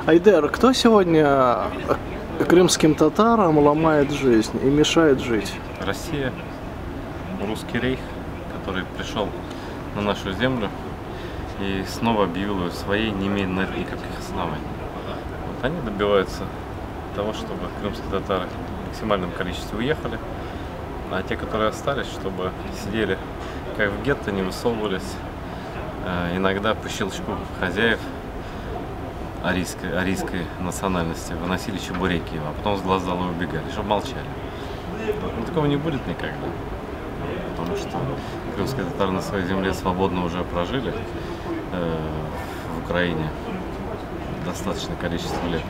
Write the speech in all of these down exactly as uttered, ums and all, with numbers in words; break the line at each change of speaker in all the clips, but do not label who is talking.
Айдар, кто сегодня крымским татарам ломает жизнь и мешает жить?
Россия, русский рейх, который пришел на нашу землю и снова объявил ее своей, не имея на это никаких оснований. Вот они добиваются того, чтобы крымские татары в максимальном количестве уехали, а те, которые остались, чтобы сидели как в гетто, не высовывались, иногда по щелчку хозяев арийской, арийской национальности выносили чебуреки, а потом с глаз долой убегали, чтобы молчали. Но такого не будет никогда, потому что крымские татары на своей земле свободно уже прожили э, в Украине достаточное количество лет.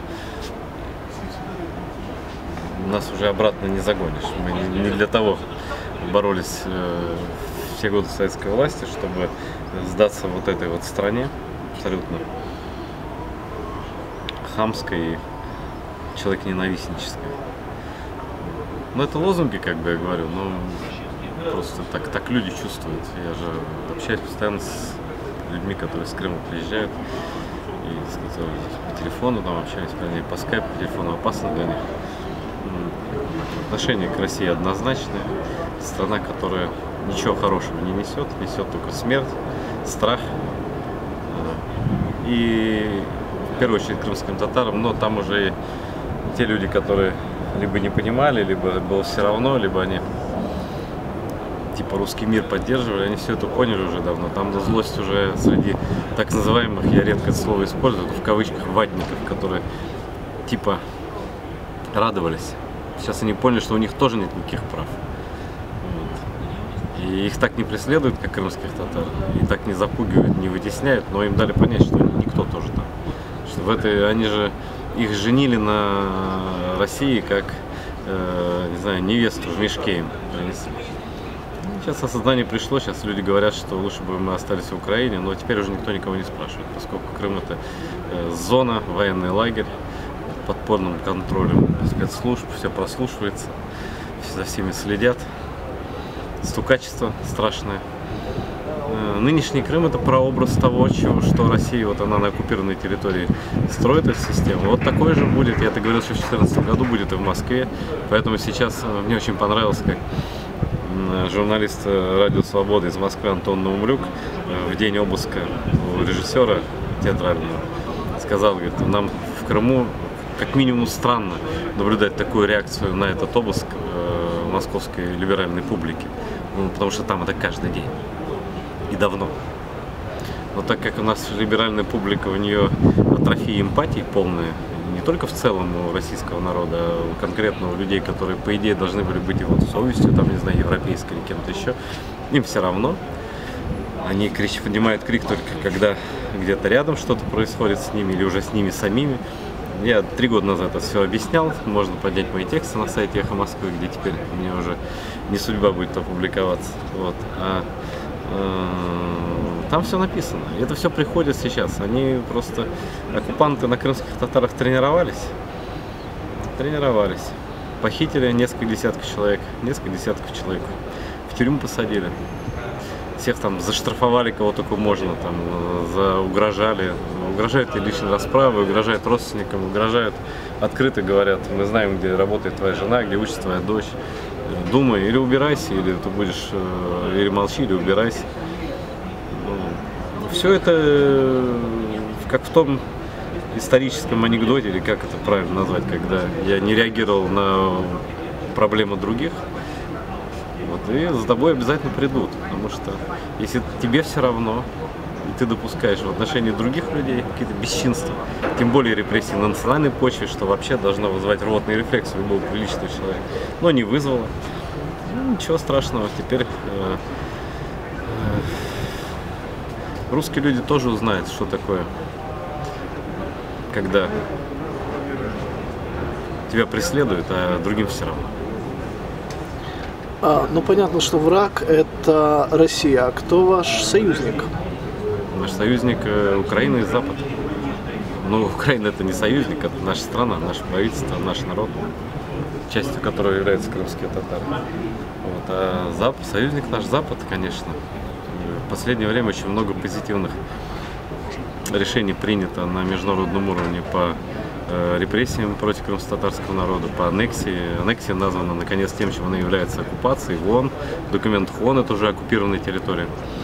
И нас уже обратно не загонишь. Мы не, не для того боролись э, все годы советской власти, чтобы сдаться вот этой вот стране абсолютно хамской и человеконенавистнической. Ну, это лозунги, как бы я говорю, но просто так, так люди чувствуют. Я же общаюсь постоянно с людьми, которые с Крыма приезжают, и с которыми по телефону там общаюсь, вернее, по скайпу, по телефону опасно для них. Отношение к России однозначное. Страна, которая ничего хорошего не несет, несет только смерть, страх. И в первую очередь крымским татарам, но там уже те люди, которые либо не понимали, либо было все равно, либо они типа русский мир поддерживали, они все это поняли уже давно. Там злость уже среди так называемых, я редко это слово использую, в кавычках, ватников, которые типа радовались. Сейчас они поняли, что у них тоже нет никаких прав. Вот. И их так не преследуют, как крымских татар, и так не запугивают, не вытесняют, но им дали понять, что никто тоже там. Что в этой, они же их женили на России, как, э, не знаю, невесту в мешке им принесли. Сейчас осознание пришло, сейчас люди говорят, что лучше бы мы остались в Украине, но теперь уже никто никого не спрашивает, поскольку Крым это э, зона, военный лагерь, под подпольным контролем спецслужб, все прослушивается, за всеми следят, стукачество страшное. Нынешний Крым — это прообраз того, чего, что Россия, вот она на оккупированной территории строит эту систему. Вот такой же будет, я это говорил, что в две тысячи четырнадцатом году будет и в Москве, поэтому сейчас мне очень понравилось, как журналист Радио Свободы из Москвы Антон Наумрюк в день обыска у режиссера театрального сказал, говорит, нам в Крыму как минимум странно наблюдать такую реакцию на этот обыск э, московской либеральной публики, ну, потому что там это каждый день и давно. Но так как у нас либеральная публика, у нее атрофия эмпатии полная, не только в целом у российского народа, а у конкретно у людей, которые по идее должны были быть его совестью, там, не знаю, европейской или кем-то еще, им все равно. Они кричат, поднимают крик только когда где-то рядом что-то происходит с ними или уже с ними самими. Я три года назад это все объяснял, можно поднять мои тексты на сайте Эхо Москвы, где теперь мне уже не судьба будет опубликоваться. Вот. А, э, там все написано, и это все приходит сейчас. Они просто, оккупанты на крымских татарах тренировались, тренировались, похитили несколько десятков человек, несколько десятков человек, в тюрьму посадили. Всех там заштрафовали, кого только можно, там, за, угрожали, угрожают и личной расправой, угрожают родственникам, угрожают, открыто говорят, мы знаем, где работает твоя жена, где учится твоя дочь, думай, или убирайся, или ты будешь, или молчи, или убирайся. Все это как в том историческом анекдоте, или как это правильно назвать, когда я не реагировал на проблемы других. Вот, и за тобой обязательно придут, потому что если тебе все равно, и ты допускаешь в отношении других людей какие-то бесчинства, тем более репрессии на национальной почве, что вообще должно вызывать рвотный рефлекс у любого приличного человека, но не вызвало, ну, ничего страшного, теперь э, э, русские люди тоже узнают, что такое, когда тебя преследуют, а другим все равно.
А, ну, понятно, что враг – это Россия. А кто ваш союзник?
Наш союзник – Украина и Запад. Но Украина – это не союзник, это наша страна, наше правительство, наш народ, частью которого являются крымские татары. Вот. А Запад, союзник наш Запад, конечно. В последнее время очень много позитивных решение принято на международном уровне по репрессиям против крымско-татарского народа, по аннексии. Аннексия названа, наконец, тем, чем она является — оккупацией. В ООН, в документах ООН это уже оккупированная территория.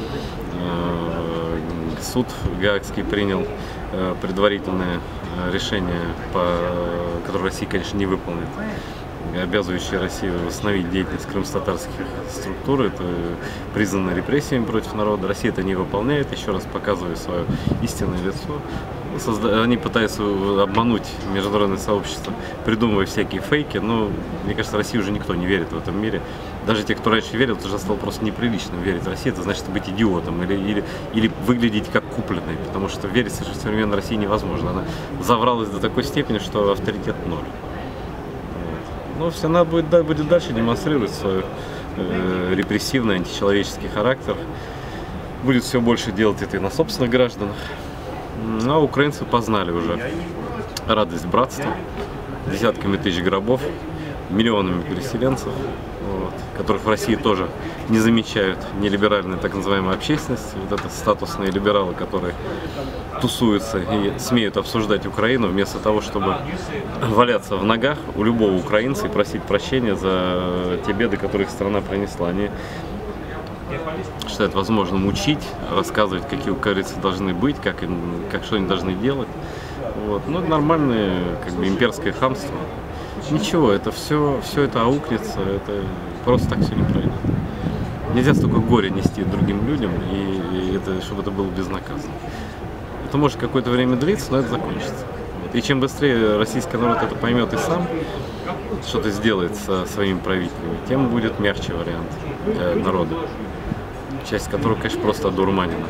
Суд Гаагский принял предварительное решение, по, которое Россия, конечно, не выполнит, обязывающее Россию восстановить деятельность крымско-татарских структур. Это признано репрессиями против народа. Россия это не выполняет, еще раз показывая свое истинное лицо. Они пытаются обмануть международное сообщество, придумывая всякие фейки, но, мне кажется, России уже никто не верит в этом мире. Даже те, кто раньше верил, уже стало просто неприлично верить в Россию. Это значит быть идиотом или, или, или выглядеть как купленный, потому что верить в современной России невозможно. Она завралась до такой степени, что авторитет ноль. Но все она будет, будет дальше демонстрировать свой э, репрессивный, античеловеческий характер. Будет все больше делать это и на собственных гражданах. А украинцы познали уже радость братства, десятками тысяч гробов, миллионами переселенцев, вот, которых в России тоже не замечают ни либеральная так называемая общественность, вот это статусные либералы, которые тусуются и смеют обсуждать Украину, вместо того, чтобы валяться в ногах у любого украинца и просить прощения за те беды, которые их страна принесла. Они считают возможным учить, рассказывать, какие украинцы должны быть, как, им, как что они должны делать. Вот. Ну, это нормальное, как бы, имперское хамство. Ничего, это все, все это аукнется, это просто так все не пройдет. Нельзя столько горя нести другим людям, и, и это, чтобы это было безнаказанно. Это может какое-то время длиться, но это закончится. Вот. И чем быстрее российский народ это поймет и сам что-то сделает со своими правителями, тем будет мягче вариант для народа, часть которого, конечно, просто одурманена.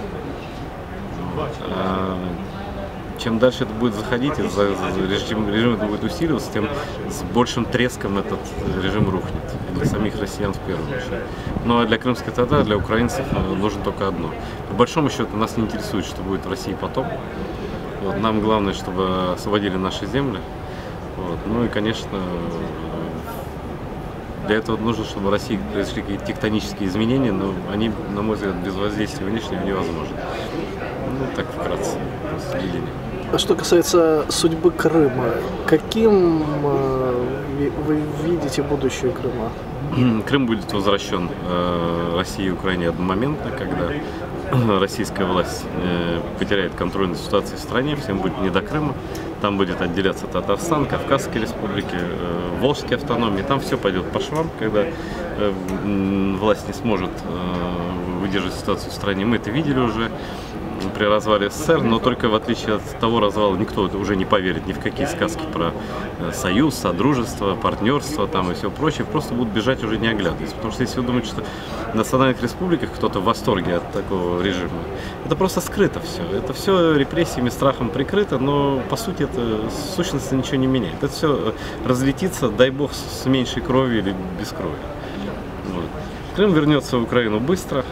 А чем дальше это будет заходить, режим, режим это будет усиливаться, тем с большим треском этот режим рухнет. Для самих россиян в первую очередь. Ну а для крымских татар, для украинцев нужно только одно. По большому счету нас не интересует, что будет в России потом. Вот, нам главное, чтобы освободили наши земли. Вот, ну и, конечно, для этого нужно, чтобы в России произошли какие-то тектонические изменения, но они, на мой взгляд, без воздействия внешнего невозможны. Ну, так вкратце, просто видение.
А что касается судьбы Крыма, каким э, вы видите будущее Крыма?
Крым будет возвращен э, России и Украине одномоментно, когда российская власть э, потеряет контроль над ситуацией в стране, всем будет не до Крыма. Там будет отделяться Татарстан, Кавказские республики, э, Волжские автономии. Там все пойдет по швам, когда э, власть не сможет э, выдержать ситуацию в стране. Мы это видели уже при развале СССР, но только в отличие от того развала никто уже не поверит ни в какие сказки про союз, содружество, партнерство там и все прочее, просто будут бежать уже не оглядываясь. Потому что если вы думаете, что в национальных республиках кто-то в восторге от такого режима, это просто скрыто все. Это все репрессиями, страхом прикрыто, но по сути это в сущности ничего не меняет. Это все разлетится, дай бог, с меньшей кровью или без крови. Вот. Крым вернется в Украину быстро,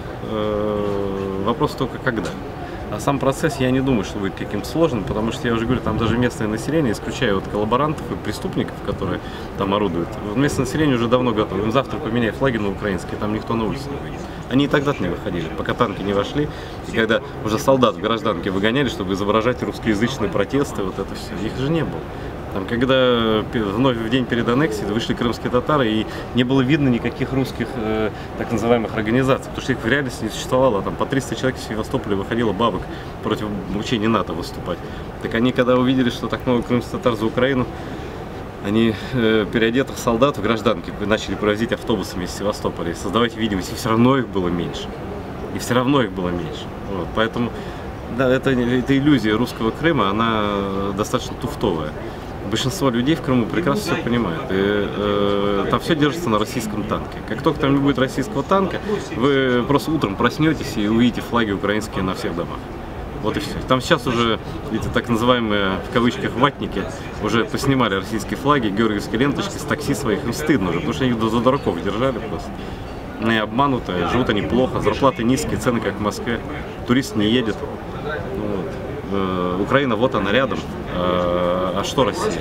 вопрос только когда. А сам процесс, я не думаю, что будет каким-то сложным, потому что, я уже говорю, там даже местное население, исключая вот коллаборантов и преступников, которые там орудуют, местное население уже давно готово. Им завтра поменяй флаги на украинские, там никто на улице не выйдет. Они и тогда-то не выходили, пока танки не вошли, и когда уже солдат в гражданке выгоняли, чтобы изображать русскоязычные протесты, вот это все, их же не было. Там, когда вновь в день перед аннексией вышли крымские татары, и не было видно никаких русских э, так называемых организаций, потому что их в реальности не существовало. Там по триста человек в Севастополе выходило бабок против учений НАТО выступать. Так они, когда увидели, что так много крымских татар за Украину, они э, переодетых солдат в гражданке начали провозить автобусами из Севастополя и создавать видимость, и все равно их было меньше. И все равно их было меньше. Вот, поэтому, да, это, эта иллюзия русского Крыма, она достаточно туфтовая. Большинство людей в Крыму прекрасно все понимает. И, э, там все держится на российском танке. Как только там не будет российского танка, вы просто утром проснетесь и увидите флаги украинские на всех домах. Вот и все. Там сейчас уже эти так называемые, в кавычках, ватники уже поснимали российские флаги, георгиевские ленточки с такси своих. Им стыдно уже, потому что они их за дураков держали просто. Они обманутые, живут они плохо, зарплаты низкие, цены как в Москве, турист не едет. Вот. Э, Украина, вот она рядом. А что Россия?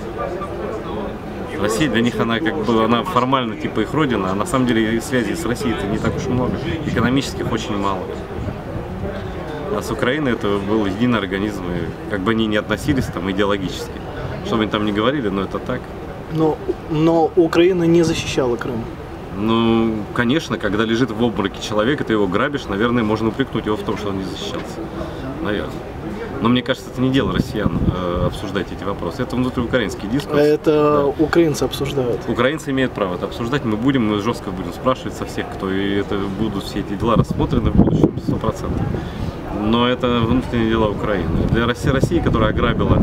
Россия для них, она как бы, она формально типа их родина, а на самом деле связи с Россией-то не так уж много, экономических очень мало. А с Украиной это был единый организм, и как бы они ни относились там идеологически. Что бы они там ни говорили, но это так.
Но, но Украина не защищала Крым.
Ну, конечно, когда лежит в обмороке человек, и ты его грабишь, наверное, можно упрекнуть его в том, что он не защищался. Наверное. Но мне кажется, это не дело россиян э, обсуждать эти вопросы. Это внутриукраинский дискурс.
Это
да.
Украинцы обсуждают.
Украинцы имеют право это обсуждать. Мы будем, мы жестко будем спрашивать со всех, кто и это будут все эти дела рассмотрены в будущем, сто процентов. Но это внутренние дела Украины. Для России, России которая ограбила,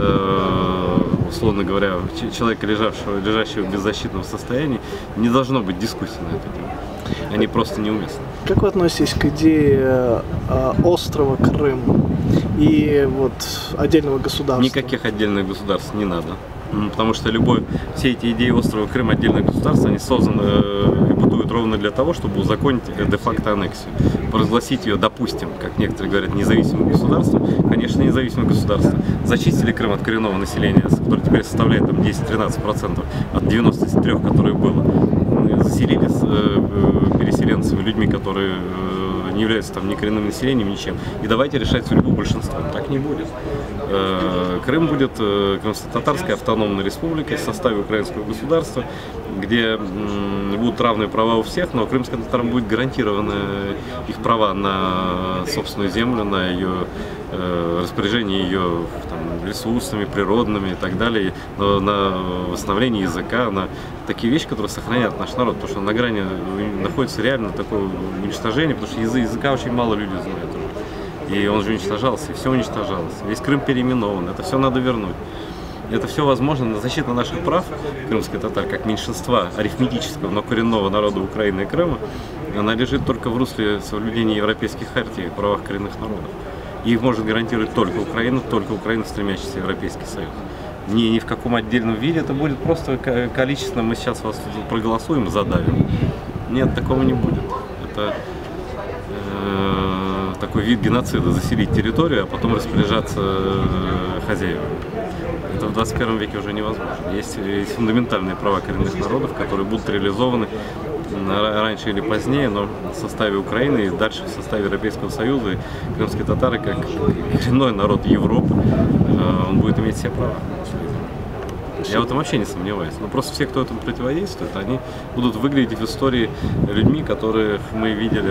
э, условно говоря, человека, лежавшего, лежащего в беззащитном состоянии, не должно быть дискуссий на эту тему. Они просто неуместны.
Как вы относитесь к идее э, острова Крым и вот отдельного государства?
Никаких отдельных государств не надо. Потому что любой, все эти идеи острова Крым, отдельное государство, они созданы э, и будуют ровно для того, чтобы узаконить де-факто аннексию. Провозгласить ее, допустим, как некоторые говорят, независимым государством. Конечно, независимое государство. Зачистили Крым от коренного населения, которое теперь составляет там десять-тринадцать процентов от девяноста трёх, которое было. Заселили с э, переселенцами, людьми, которые э, не являются там ни коренным населением, ничем. И давайте решать судьбу большинством. Так не будет. Э, Крым будет э, Крымско-Татарской автономной республикой в составе украинского государства, где э, будут равные права у всех, но крымским татарам будет гарантированы их права на собственную землю, на ее э, распоряжение ее там, ресурсами природными и так далее, на, на восстановление языка, на такие вещи, которые сохранят наш народ, потому что на грани находится реально такое уничтожение, потому что язык, языка очень мало людей знают уже. И он же уничтожался, и все уничтожалось. Весь Крым переименован, это все надо вернуть. Это все возможно на защиту наших прав крымских татар, как меньшинства арифметического, но коренного народа Украины и Крыма, она лежит только в русле соблюдения европейских хартий о правах коренных народов. И их может гарантировать только Украина, только Украина, стремящаяся в Европейский Союз. Ни, ни в каком отдельном виде, это будет просто количественно, мы сейчас вас проголосуем, задавим. Нет, такого не будет. Это э, такой вид геноцида, заселить территорию, а потом распоряжаться э, хозяевами. Это в двадцать первом веке уже невозможно. Есть, есть фундаментальные права коренных народов, которые будут реализованы раньше или позднее, но в составе Украины и дальше в составе Европейского Союза. И крымские татары, как коренной народ Европы, он будет иметь все права. Я в этом вообще не сомневаюсь. Но просто все, кто этому противодействует, они будут выглядеть в истории людьми, которых мы видели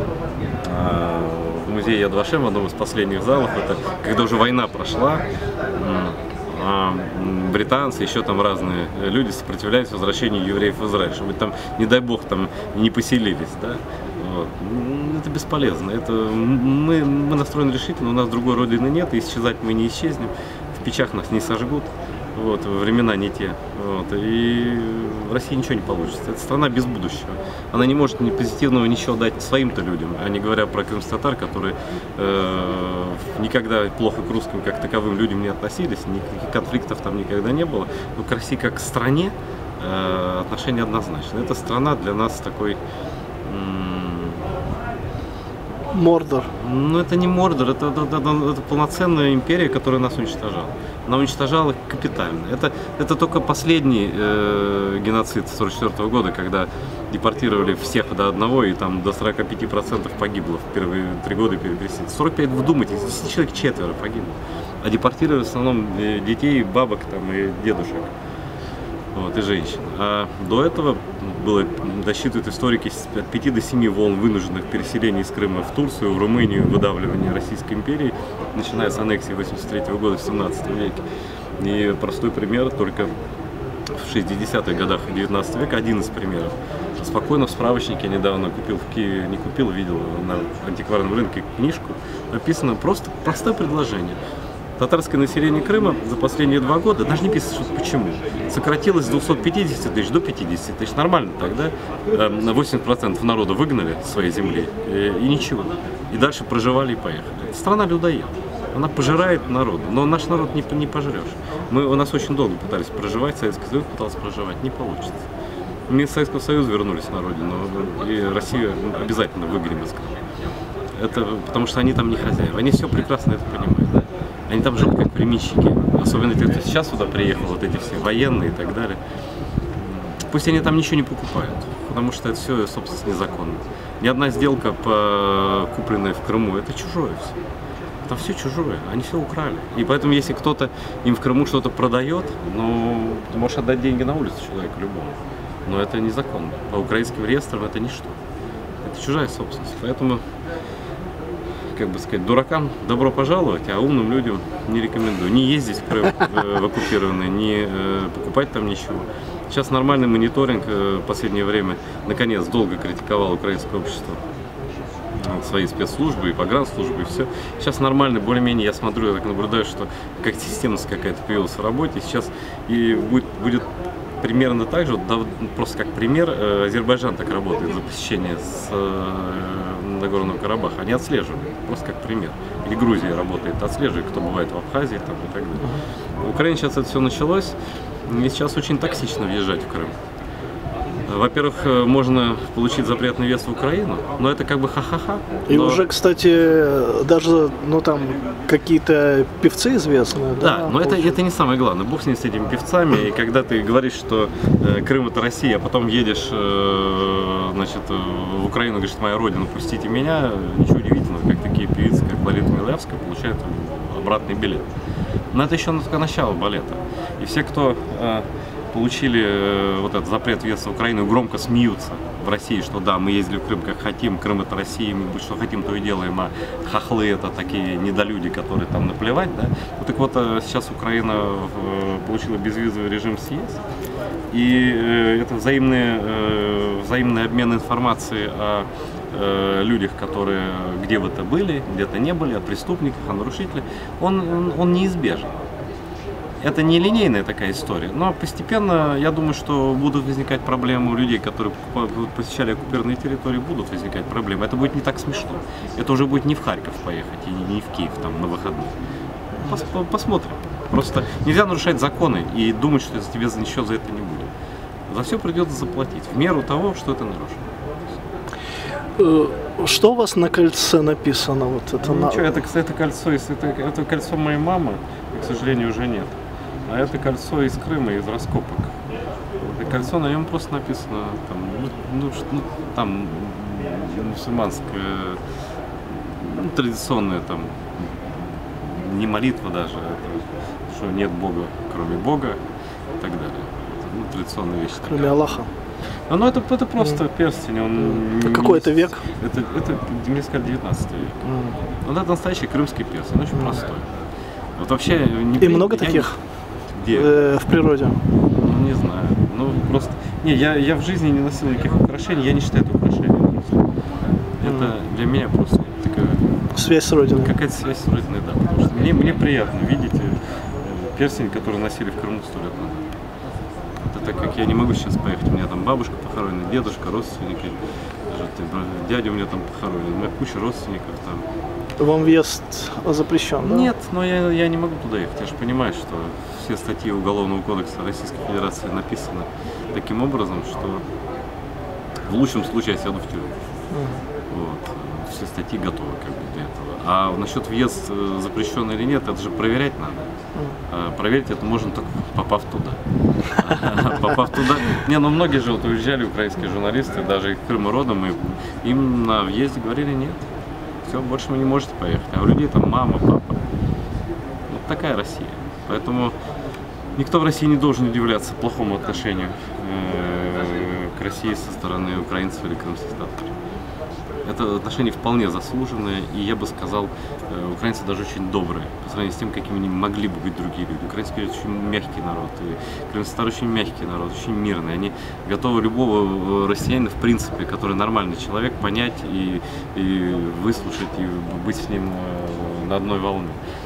в музее Яд Вашем, в одном из последних залов. Это когда уже война прошла, а британцы, еще там разные люди сопротивляются возвращению евреев в Израиль, чтобы там, не дай бог, там не поселились, да? Вот. Это бесполезно. Это мы, мы настроены решительно, у нас другой родины нет, и исчезать мы не исчезнем, в печах нас не сожгут, вот, времена не те, вот, и в России ничего не получится. Это страна без будущего. Она не может ни позитивного ничего дать своим-то людям, а не говоря про крымско-татар, которые э, никогда плохо к русским как таковым людям не относились, никаких конфликтов там никогда не было. Но к России как к стране э, отношение однозначно. Эта страна для нас такой...
Мордор.
Ну, это не Мордор, это, это, это, это полноценная империя, которая нас уничтожала. Она уничтожала капитально. Это, это только последний э, геноцид сорок четвёртого года, когда депортировали всех до одного, и там до сорока пяти процентов погибло в первые три года перепресить. сорок пять, вдумайтесь, десять человек четверо погибло. А депортировали в основном детей, бабок там, и дедушек. Вот, и женщин. А до этого было, досчитывают историки, от пяти до семи волн вынужденных переселений из Крыма в Турцию, в Румынию, выдавливания Российской империи, начиная с аннексии восемьдесят третьего года в семнадцатом веке. И простой пример, только в шестидесятых годах девятнадцатого века, один из примеров. Спокойно в справочнике недавно купил в Киеве, не купил, видел на антикварном рынке книжку, написано просто простое предложение. Татарское население Крыма за последние два года, даже не пишется, почему, сократилось с двухсот пятидесяти тысяч до пятидесяти тысяч. Нормально тогда. На восемьдесят процентов народа выгнали с своей земли, и, и ничего. И дальше проживали и поехали. Страна людоед. Она пожирает народ, но наш народ не, не пожрешь. Мы, у нас очень долго пытались проживать, Советский Союз пытался проживать, не получится. Мы из Советского Союза вернулись на родину, и Россию обязательно выгоним из Крыма. Это потому что они там не хозяева, они все прекрасно это понимают. Они там живут как племенщики, особенно те, кто сейчас сюда приехал, вот эти все военные и так далее. Пусть они там ничего не покупают, потому что это все, собственно, незаконно. Ни одна сделка, по, купленная в Крыму, это чужое все. Там все чужое, они все украли. И поэтому, если кто-то им в Крыму что-то продает, ну, ты можешь отдать деньги на улицу человеку любому. Но это незаконно. По украинским реестрам это ничто. Это чужая собственность. Поэтому, как бы сказать, дуракам добро пожаловать, а умным людям не рекомендую. Не ездить в Крым в оккупированный, не покупать там ничего. Сейчас нормальный мониторинг в последнее время, наконец, долго критиковал украинское общество, свои спецслужбы и погранслужбы, и все. Сейчас нормально, более-менее, я смотрю, я так наблюдаю, что как системность какая-то появилась в работе. Сейчас и будет, будет примерно так же, вот, да, просто как пример, э, Азербайджан так работает за посещение с э, Нагорного Карабаха. Они отслеживают, просто как пример. Или Грузия работает, отслеживает, кто бывает в Абхазии там, и так далее. В Украине сейчас это все началось, и сейчас очень токсично въезжать в Крым. Во-первых, можно получить запретный въезд в Украину, но это как бы ха-ха-ха.
И
но...
уже, кстати, даже, ну там, какие-то певцы известные.
Да,
да
но это, это не самое главное. Бог с ними, с этими певцами. И когда ты говоришь, что э, Крым это Россия, а потом едешь э, значит, в Украину, говоришь, моя родина, пустите меня, ничего удивительного, как такие певицы, как Лолита Милявская, получают обратный билет. Но это еще только начало балета. И все, кто... Э, получили э, вот этот запрет въезда в Украину, громко смеются в России, что да, мы ездили в Крым как хотим, Крым это Россия, мы что хотим, то и делаем, а хохлы это такие недолюди, которые там наплевать, да. Вот так вот сейчас Украина э, получила безвизовый режим с ЕС, и э, это взаимный, э, взаимный обмен информацией о э, людях, которые где бы то были, где-то не были, о преступниках, о нарушителях, он, он, он неизбежен. Это не линейная такая история, но постепенно, я думаю, что будут возникать проблемы у людей, которые посещали оккупированные территории, будут возникать проблемы. Это будет не так смешно. Это уже будет не в Харьков поехать и не в Киев там на выходные. Пос посмотрим. Просто нельзя нарушать законы и думать, что тебе ничего за это не будет. За все придется заплатить, в меру того, что это нарушено.
Что у вас на кольце написано? Вот это,
ну,
на...
ничего, это, это кольцо, это, это кольцо моей мамы, к сожалению, уже нет. А это кольцо из Крыма, из раскопок. Это кольцо, на нем просто написано, там, ну, ну, там мусульманское, ну, традиционное, там, не молитва даже, это, что нет Бога, кроме Бога и так далее. Это, ну, традиционная вещь.
Кроме Аллаха.
А, ну, это, это просто mm. перстень. Он
а какой это век?
Это, это, мне сказали, девятнадцатый век. Mm. Вот это настоящий крымский перстень, он очень mm. простой. Вот вообще... Не,
и много таких?
Где?
Э, в природе?
Ну, не знаю. Ну, просто... Не, я, я в жизни не носил никаких украшений, я не считаю это украшением. Это mm. для меня просто такая...
Связь с Родиной. Какая-то
связь с Родиной, да. Потому что мне, мне приятно видеть перстень, который носили в Крыму сто лет назад. Это так как я не могу сейчас поехать. У меня там бабушка похоронена, дедушка, родственники. Даже дядя у меня там похоронен. У меня куча родственников там.
Вам въезд запрещен, да?
Нет, но я, я не могу туда ехать. Я же понимаю, что все статьи Уголовного кодекса Российской Федерации написаны таким образом, что в лучшем случае я сяду в тюрьму. Uh-huh. Вот. Все статьи готовы как бы для этого. А насчет въезд запрещен или нет, это же проверять надо. Uh-huh. Проверить это можно только попав туда. Попав туда. Не, ну многие же вот уезжали, украинские журналисты, даже из Крыма родом, и им на въезде говорили нет. Все, больше вы не можете поехать. А у людей там мама, папа. Вот такая Россия. Поэтому никто в России не должен удивляться плохому отношению э, к России со стороны украинцев или крымских татар. Это отношение вполне заслуженное, и я бы сказал, э, украинцы даже очень добрые, по сравнению с тем, какими они могли бы быть другие люди. Украинцы очень мягкий народ, и крымские татары очень мягкий народ, очень мирный. Они готовы любого россиянина, в принципе, который нормальный человек, понять и, и выслушать, и быть с ним э, на одной волне.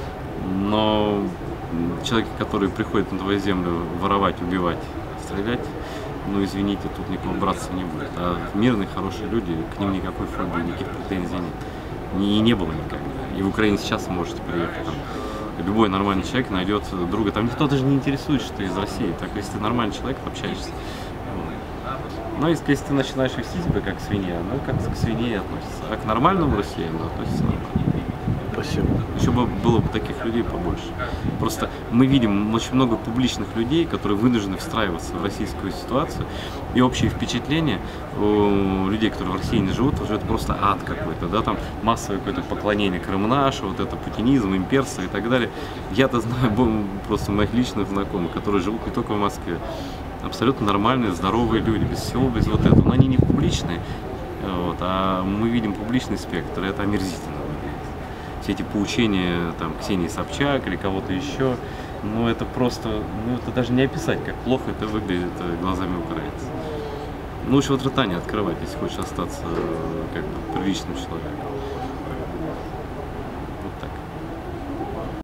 Но человек, который приходит на твою землю воровать, убивать, стрелять, ну извините, тут никого браться не будет. А мирные, хорошие люди, к ним никакой фобии, никаких претензий нет. И не было никогда. И в Украине сейчас можете приехать. Там, любой нормальный человек найдет друга. Там никто даже не интересует, что ты из России. Так, если ты нормальный человек, общаешься. Вот. Но если, если ты начинаешь вести себя как свинья, ну как к свинье относится. А к нормальному россиянину относится нормально.
Спасибо.
Еще бы было бы таких людей побольше. Просто мы видим очень много публичных людей, которые вынуждены встраиваться в российскую ситуацию. И общее впечатление у людей, которые в России не живут, уже это просто ад какой-то. Да? Там массовое какое-то поклонение Крым наш, вот это путинизм, имперство и так далее. Я-то знаю просто моих личных знакомых, которые живут не только в Москве. Абсолютно нормальные, здоровые люди, без всего, без вот этого. Но они не публичные, вот, а мы видим публичный спектр, и это омерзительно выглядит. Все эти поучения там, Ксении Собчак или кого-то еще, ну это просто, ну это даже не описать, как плохо это выглядит глазами украинцев. Ну лучше вот рта не открывать, если хочешь остаться как бы приличным человеком.